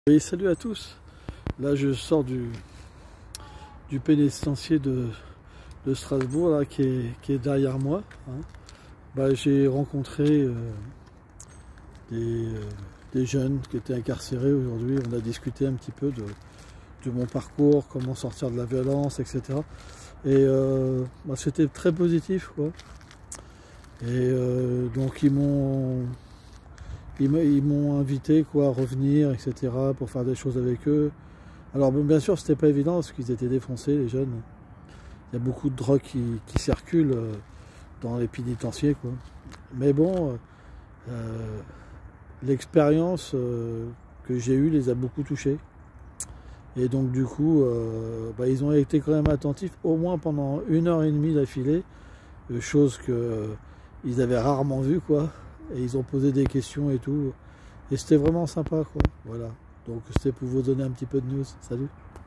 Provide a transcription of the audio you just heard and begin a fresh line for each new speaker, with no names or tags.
Oui, salut à tous. Là, je sors du pénitencier de Strasbourg, là, qui est derrière moi. J'ai rencontré des jeunes qui étaient incarcérés aujourd'hui. On a discuté un petit peu de mon parcours, comment sortir de la violence, etc. Et c'était très positif, quoi. Et donc ils m'ont invité, quoi, à revenir, etc., pour faire des choses avec eux. Alors bien sûr, c'était pas évident parce qu'ils étaient défoncés, les jeunes. Il y a beaucoup de drogue qui circulent dans les pénitenciers, quoi. Mais bon, l'expérience que j'ai eue les a beaucoup touchés. Et donc du coup, ils ont été quand même attentifs, au moins pendant 1h30 d'affilée, chose qu'ils avaient rarement vue, quoi. Et ils ont posé des questions et tout. Et c'était vraiment sympa, quoi. Voilà. Donc c'était pour vous donner un petit peu de news. Salut.